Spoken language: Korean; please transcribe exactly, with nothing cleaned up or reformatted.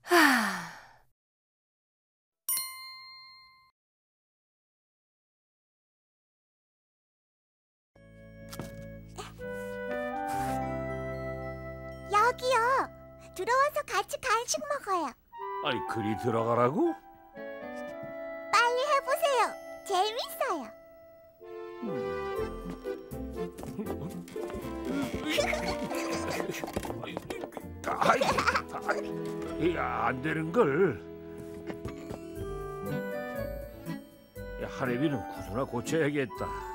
하... 여기요. 들어와서 같이 간식 먹어요. 아니, 그리 들어가라고? 빨리 해보세요. 재밌어요. 아이, 아이, 안 되는 걸. 하레비는 구두나 고쳐야겠다.